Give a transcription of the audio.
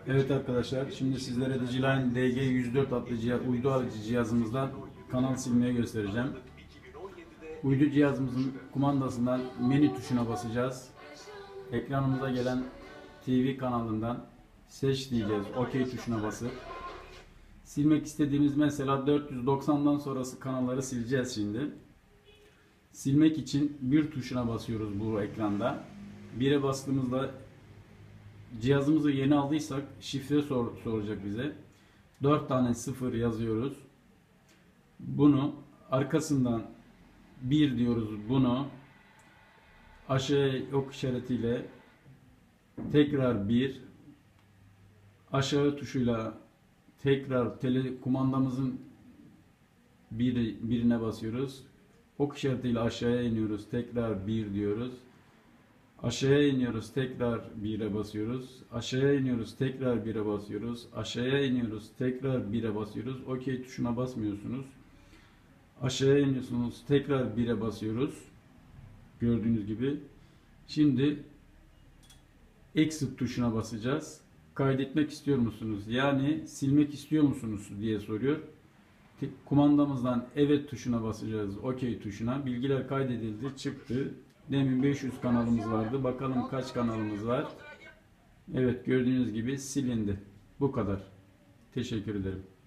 Evet arkadaşlar, şimdi sizlere Digiline DG104 adlı uydu aracı cihazımızdan kanal silmeyi göstereceğim. Uydu cihazımızın kumandasından menü tuşuna basacağız. Ekranımıza gelen TV kanalından seç diyeceğiz. OK tuşuna basıp silmek istediğimiz mesela 490'dan sonrası kanalları sileceğiz şimdi. Silmek için bir tuşuna basıyoruz bu ekranda. 1'e bastığımızda cihazımızı yeni aldıysak şifre soracak bize. 4 tane 0 yazıyoruz. Bunu arkasından 1 diyoruz. Bunu aşağı ok işaretiyle tekrar 1, aşağı tuşuyla tekrar kumandamızın birine basıyoruz. Ok işaretiyle aşağıya iniyoruz. Tekrar 1 diyoruz. Aşağıya iniyoruz, tekrar 1'e basıyoruz. Aşağıya iniyoruz, tekrar 1'e basıyoruz. Aşağıya iniyoruz, tekrar 1'e basıyoruz. OK tuşuna basmıyorsunuz. Aşağıya iniyorsunuz, tekrar 1'e basıyoruz. Gördüğünüz gibi. Şimdi Exit tuşuna basacağız. Kaydetmek istiyor musunuz? Yani silmek istiyor musunuz diye soruyor. Kumandamızdan evet tuşuna basacağız. OK tuşuna. Bilgiler kaydedildi, çıktı. Demin 500 kanalımız vardı. Bakalım kaç kanalımız var. Evet, gördüğünüz gibi silindi. Bu kadar. Teşekkür ederim.